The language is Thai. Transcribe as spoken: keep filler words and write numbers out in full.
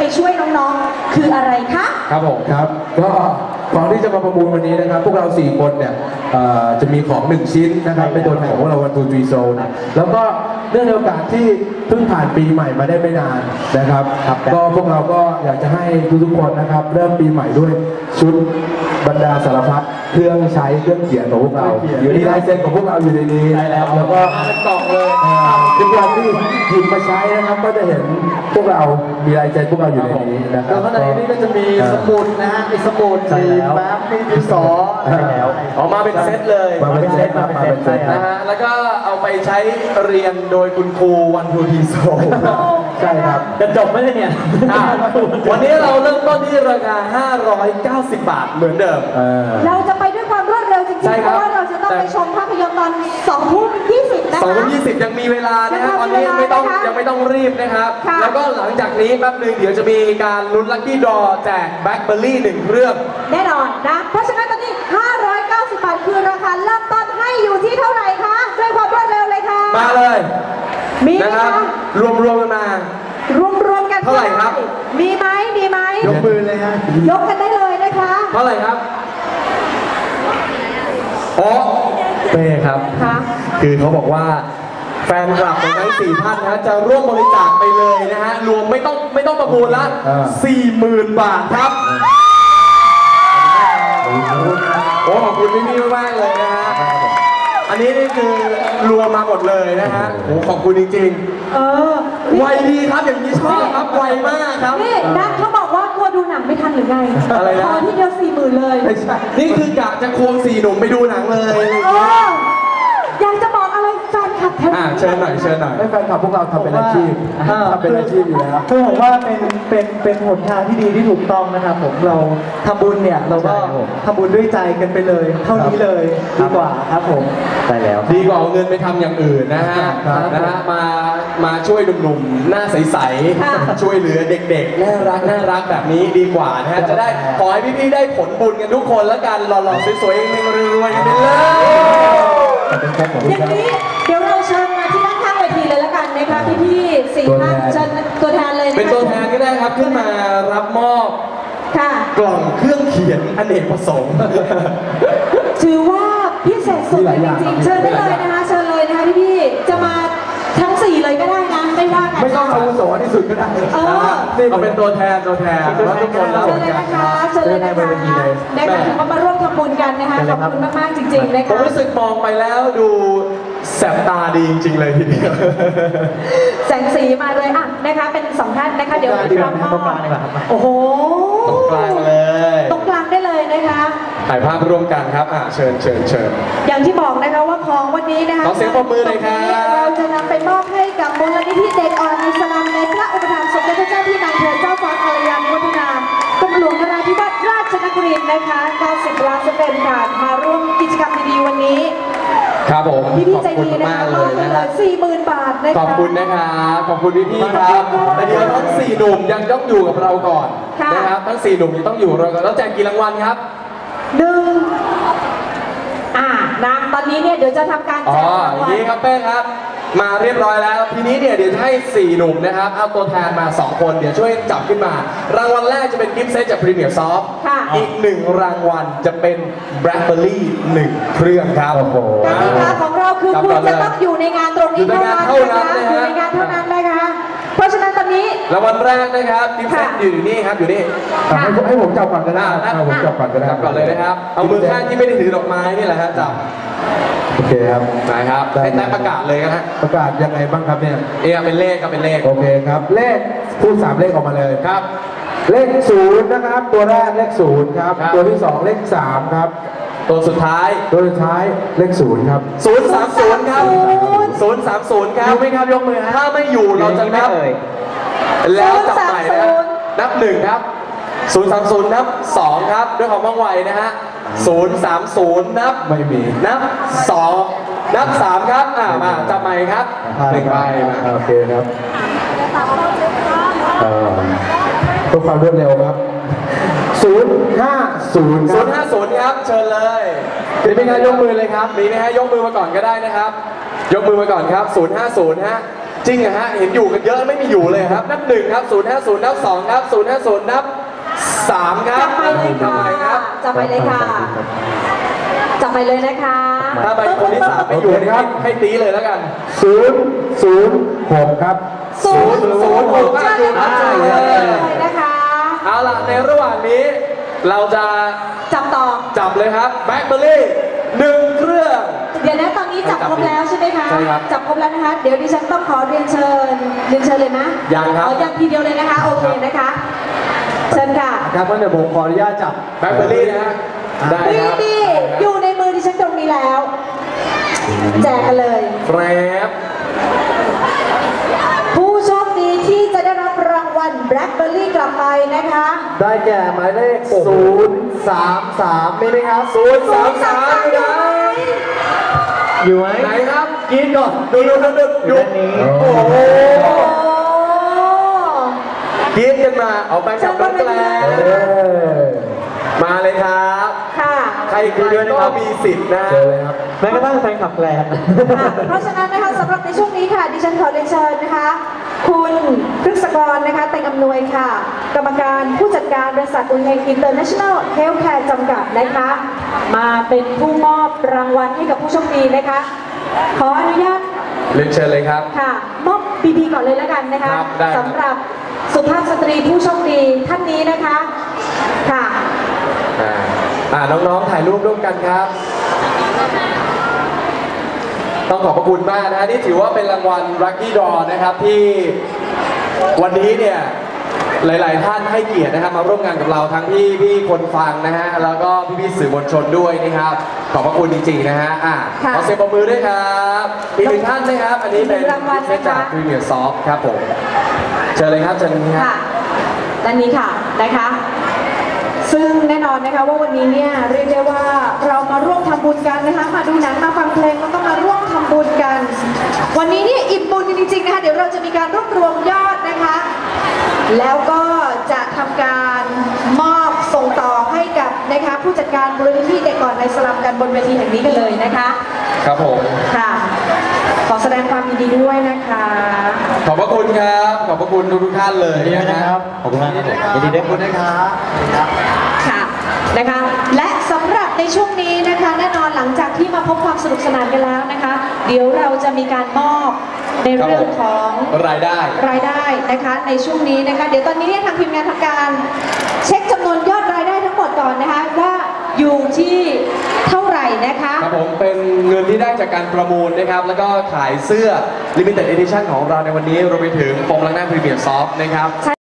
ช่วยน้องๆคืออะไรคะครับผมครับก็ของที่จะมาประมูลวันนี้นะครับพวกเราสี่คนเนี่ยจะมีของหนึ่งชิ้นนะครับเป็นตัวแทนของพวกเราวันทูจีโซนแล้วก็เนื่องในโอกาสที่เพิ่งผ่านปีใหม่มาได้ไม่นานนะครับก็พวกเราก็อยากจะให้ทุกๆคนนะครับเริ่มปีใหม่ด้วยชุดบรรดาสารพัดเครื่องใช้เครื่องเขียนของพวกเราอยู่ในลายเซ็นของพวกเราอยู่ในนี้แล้วแล้วก็เป็นกล่องเลยทุกวันที่หยิบมาใช้นะครับก็จะเห็นพวกเรามีลายเซ็นพวกเราอยู่ในนี้นะครับแล้วข้างในนี้ก็จะมีสมุดนะฮะมีสมุดมีแฟ้มมีดินสอแล้วออกมาเป็นเซตเลยมาเป็นเซตมาเป็นเซตนะฮะแล้วก็เอาไปใช้เรียนโดยคุณครูวันทูทีโซใช่ครับจะจบไหมเนี่ยวันนี้เราเริ่มต้นที่ราคาห้าร้อยเก้าสิบบาทเหมือนเดิมเราจะไปด้วยความรวดเร็วจริงๆเพราะว่าเราจะต้องไปชมภาพยนตร์ตอนสองทุ่มยี่สิบนะคะสองทุ่มยี่สิบยังมีเวลานะครับตอนนี้ไม่ต้องยังไม่ต้องรีบนะครับแล้วก็หลังจากนี้แป๊บนึงเดี๋ยวจะมีการลุ้นลัคกี้ดรอแจกแบล็คเบอร์รี่หนึ่งเครื่องแน่นอนนะเพราะฉะนั้นตอนนี้ห้าร้อยเก้าสิบบาทคือราคาเริ่มต้นให้อยู่ที่เท่าไหร่คะด้วยความรวดเร็วเลยค่ะมาเลยมีนะครับรวมรวมกันมารวมรวมกันเท่าไหร่ครับมีไหมมีไหมยกมือเลยฮะยกกันได้เลยนะคะเท่าไหร่ครับอ๋อเป้ครับคือเขาบอกว่าแฟนคลับของทั้งสี่ท่านนะจะร่วมบริจาคไปเลยนะฮะรวมไม่ต้องไม่ต้องประมูลละสี่หมื่นบาทครับโอ้ขอบคุณพี่พี่มากเลยนะฮะอันนี้นี่คือรวมมาหมดเลยนะฮะโอ้ขอบคุณจริงๆเออไวดีครับอย่างนี้ชอบครับไวมากครับนี่นักเขาบอกว่ากลัวดูหนังไม่ทันหรือไงอะไรนะพอที่เดียวสี่หมื่นเลยนี่คือกะจะควงสี่หนุ่มไปดูหนังเลยอยากจะบอกอะไรแฟนคลับแทนเชิญหน่อยเชิญหน่อยแฟนคลับพวกเราทำเป็นอาชีพทำเป็นอาชีพอยู่แล้วคือผมว่าเป็นเป็นเป็นหนทางที่ดีที่ถูกต้องนะครับผมเราทำบุญเนี่ยเราก็ทำบุญด้วยใจกันไปเลยเท่านี้เลยดีกว่าครับผมใช่แล้วดีกว่าเอาเงินไปทำอย่างอื่นนะฮะนะฮะมามาช่วยหนุ่มๆหน้าใสๆช่วยเหลือเด็กๆน่ารักน่ารักแบบนี้ดีกว่านะฮะจะได้ขอให้พี่ๆได้ผลบุญกันทุกคนแล้วกันหล่อๆสวยๆเฮงๆรวยๆกันไปเลยอย่างนี้เดี๋ยวเราเชิญมาที่ด้านข้างเวทีเลยละกันนะคะพี่ๆสี่ท่านเชิญตัวแทนเลยนะคะเป็นตัวแทนก็ได้ครับขึ้นมารับมอบกล่องเครื่องเขียนอเนกประสงค์ถือว่าพิเศษสุดจริงๆเชิญได้เลยนะคะเชิญเลยนะคะพี่ๆจะมาทั้งสี่เลยก็ได้นะไม่ว่ากันไม่ต้องอาวุโสที่สุดก็ได้เออเอาเป็นตัวแทนตัวแทนว่าทุกคนเราเชิญเลยนะคะเชิญเลยนะคะได้มามาร่วมทำบุญกันนะคะขอบคุณมากๆจริงๆนะคะผมรู้สึกมองไปแล้วดูแสบตาดีจริงๆเลยทีเดียวแสงสีมาเลยอ่ะนะคะเป็นสองท่านนะคะเดี๋ยวรับมอบโอ้โหตรงกลางเลยตรงกลางได้เลยนะคะถ่ายภาพร่วมกันครับอ่ะเชิญเชิญเชิญอย่างที่บอกนะคะว่าของวันนี้นะคะขอเสียงปรบมือเลยครับเราจะนำไปมอบให้กับมูลนิธิเด็กอ่อนในสลัมในพระอุปถัมภ์สมเด็จพระเจ้าพี่นางเธอเจ้าฟ้าอารยานุวัฒนากรมหลวงนราธิวาสราชนครินทร์นะคะเก้าสิบล้านสเปนบาทมาร่วมกิจกรรมดีๆวันนี้ครับผมพี่ๆใจดีนะคะมอบไปเลยสี่หมื่นบาทนะคะขอบคุณนะครับขอบคุณพี่ๆครับแต่เดี๋ยวทั้งสี่หนุ่มยังต้องอยู่กับเราก่อนนะครับทั้งสี่หนุ่มยังต้องอยู่เราก่อนแล้วแจกกี่รางวัลครับหนึ่งอ่านะตอนนี้เนี่ยเดี๋ยวจะทำการแจกรางวัลอย่างนี้ครับเป้ครับมาเรียบร้อยแล้วทีนี้เนี่ยเดี๋ยวจะให้สี่หนุ่มนะครับเอาตัวแทนมาสองคนเดี๋ยวช่วยจับขึ้นมารางวัลแรกจะเป็นกิฟต์เซตจากพรีเมียร์ซอฟต์อีกหนึ่งรางวัลจะเป็นแบล็คเบอร์รี่หนึ่งเครื่องครับโอ้โหกติกาของเราคือคุณจะต้องอยู่ในงานตรงนี้เท่านั้นนะคะอยู่ในงานเท่านั้นนะคะเพราะฉะนั้นตอนนี้รางวัลแรกนะครับกิฟต์เซตอยู่นี่ครับอยู่นี่ให้ให้ผมจับก่อนก็ได้ให้ผมจับก่อนก็ได้ก่อนเลยนะครับเอามือข้างที่ไม่ได้ถือดอกไม้นี่แหละครับจับโอเคครับนะครับให้แต้มประกาศเลยนะประกาศยังไงบ้างครับเนี่ยเออเป็นเลขครับเป็นเลขโอเคครับเลขพูดสามเลขออกมาเลยครับเลขศูนย์นะครับตัวแรกเลขศูนย์ครับตัวที่สองเลขสามครับตัวสุดท้ายตัวสุดท้ายเลขศูนย์ครับศูนย์สามศูนย์ครับศูนย์สามศูนย์ครับอยู่ไหมครับยกมือถ้าไม่อยู่เราจะนับแล้วจับใหม่นะนับหนึ่งครับศูนย์สามศูนย์นับสองครับด้วยความว่องไวนะฮะศูนย์สามศูนย์นับไม่มีนับสองนับสามครับอ่ามาจับใหม่ครับหนึ่งใบมาโอเคครับเพื่อความรวดเร็วครับศูนย์ห้าศูนย์ศูนย์ห้าศูนย์ครับเชิญเลยมีไหมครับยกมือเลยครับมีไหมฮะยกมือมาก่อนก็ได้นะครับยกมือมาก่อนครับศูนย์ห้าศูนย์ฮะจริงเหรอฮะเห็นอยู่กันเยอะไม่มีอยู่เลยครับนับหนึ่งครับศูนย์ห้าศูนย์นับสองครับศูนย์ห้าศูนย์นับสามครับจับไปเลยค่ะทำไมครับจับไปเลยค่ะจับไปเลยนะคะถ้าใบคนที่สามไม่อยู่นี่ให้ให้ตีเลยแล้วกันศูนย์ศูนย์หกครับศูนย์ศูนย์หกเชิเชิญญเลยเลครับยนะคะเอาล่ะในระหว่างนี้เราจะจับต่อจับเลยครับแบล็คเบอร์รี่หนึ่งเครื่องเดี๋ยวนะตอนนี้จับครบแล้วใช่ไหมคะใช่ครับจับครบแล้วนะคะ เดี๋ยวดิฉันต้องขอเรียนเชิญเรียนเชิญเลยนะยังครับอ๋อยังทีเดียวเลยนะคะ โอเคนะคะ เชิญค่ะครับงั้นเดี๋ยวผมขออนุญาตจับแบล็คเบอร์รี่นะฮะได้ดีครับดีอยู่ในมือดิฉันตรงนี้แล้ว แจกกันเลยแฟบผู้โชคดีที่จะได้รับรางวัลแบล็คเบอร์รี่กลับไปนะคะได้แก่หมายเลขศูนย์สามสามมีไหมครับศูนย์สามสามอยู่ไหนอยู่ไหมไหนครับกินก่อนดูดูดูดูอยู่ดูด้านนี้โอ้โหโอ้กรีดกันมาเอาไปกับน้องแกลนมาเลยครับค่ะใครใครก็มีสิทธิ์นะเจอเลยครับแม้กระทั่งแฟนคลับแกลนค่ะเพราะฉะนั้นนะคะสำหรับในช่วงนี้ค่ะ ดิฉันขอเรียนเชิญนะคะ คุณพฤกษกรนะคะแต่งอำนวยค่ะ กรรมการผู้จัดการบริษัทอุนเฮงอินเตอร์เนชั่นแนลเฮลท์แคร์จำกัดนะคะ มาเป็นผู้มอบรางวัลให้กับผู้โชคดีนะคะ ขออนุญาตเรียนเชิญเลยครับค่ะ มอบบีบีก่อนเลยแล้วกันนะคะครับได้ครับสำหรับสุภาพสตรีผู้โชคดีท่านนี้นะคะค่ะอ่าอ่าน้องๆถ่ายรูปร่วมกันครับ ต้องขอบพระคุณมากนะฮะนี่ถือว่าเป็นรางวัล Lucky Draw นะครับที่วันนี้เนี่ยหลาย ๆ ท่านให้เกียรตินะครับมาร่วมงานกับเราทั้งพี่พี่คนฟังนะฮะแล้วก็พี่พี่ๆสื่อมวลชนด้วยนะครับขอบพระคุณจริง ๆ นะฮะอ่ะค่ะขอเสียงปรบมือด้วยครับอีกหนึ่งท่านนะครับ อันนี้เป็นอีกหนึ่งรางวัลเซตจากนะคะพรีเมียร์ซอฟครับผมเชิญเลยครับเชิญครับค่ะด้านนี้ค่ะนะคะ ซึ่งแน่นอนนะคะว่าวันนี้เนี่ยเรียกได้ว่าเรามาร่วมทำบุญกันนะคะ มาดูหนังมาฟังเพลงแล้วก็มาร่วมทำบุญกัน วันนี้เนี่ยอิ่มบุญกันจริงๆนะคะเดี๋ยวเราจะมีการรวบรวมยอดนะคะ แล้วก็จะทำการมอบส่งต่อให้กับนะคะผู้จัดการมูลนิธิเด็กก่อนในสลัมกันบนเวทีแห่งนี้กันเลยนะคะครับผมค่ะ ขอแสดงความยินดีด้วยนะคะขอบพระคุณครับ ขอบพระคุณทุกๆท่านเลยนะครับขอบคุณมากครับผมยินดีด้วยคุณนะครับค่ะนะคะ และสำหรับในช่วงนี้นะคะแน่นอนหลังจากที่มาพบความสนุกสนานกันแล้วนะคะ เดี๋ยวเราจะมีการมอบในเรื่องของรายได้รายได้นะคะในช่วงนี้นะคะ เดี๋ยวตอนนี้เนี่ยทางทีมงานทำการเช็คจำนวนยอดรายได้ทั้งหมดก่อนนะคะว่าอยู่ที่เท่าไหร่นะคะครับผมเป็นเงินที่ได้จากการประมูลนะครับ แล้วก็ขายเสื้อ Limited Edition ของเราในวันนี้รวมไปถึงโฟมล้างหน้าพรีเมียร์ซอฟนะครับ